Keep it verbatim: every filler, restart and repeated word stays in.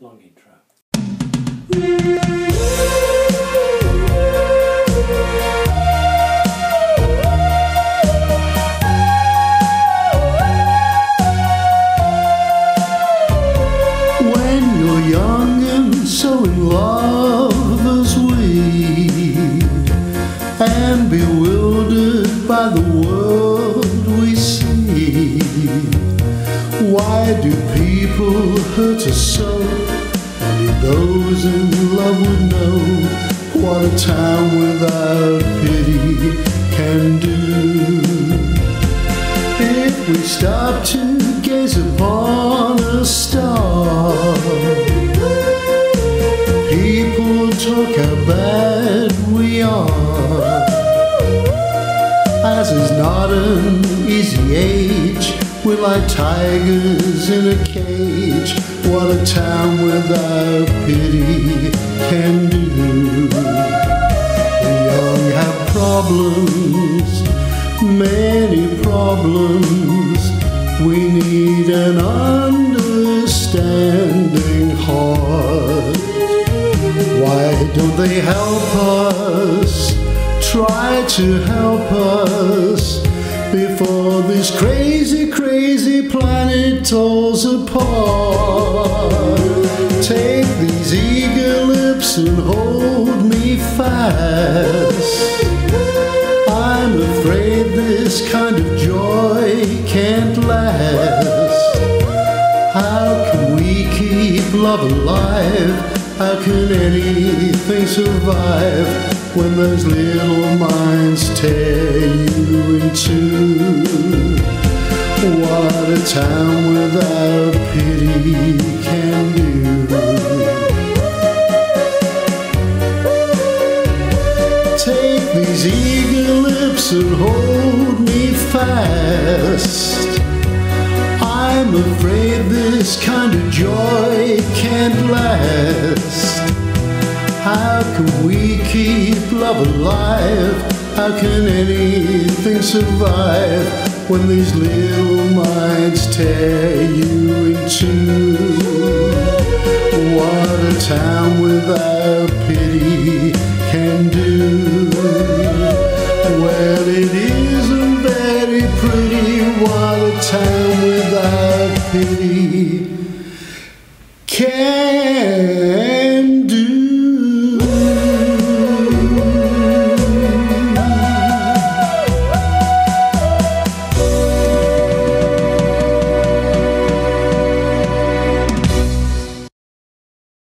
Longing Trap. When you're young and so in love as we, and bewildered by the world we see, why do people hurt us so? Only those in love would know what a time without pity can do. If we stop to gaze upon a star, people talk how bad we are. As is not an easy age, we're like tigers in a cage. What a time without pity can do. The young have problems, many problems. We need an understanding heart. Why don't they help us? Try to help us before this crazy, crazy planet falls apart. Take these eager lips and hold me fast. I'm afraid this kind of joy can't last. How can we keep love alive? How can anything survive when those little minds tear you in two? What a time without pity can do. Take these eager lips and hold me fast. I'm afraid this kind of joy can't last. How can we keep love alive? How can anything survive when these little minds tear you in two? What a time without pity can do. Well, it isn't very pretty. What a time without pity can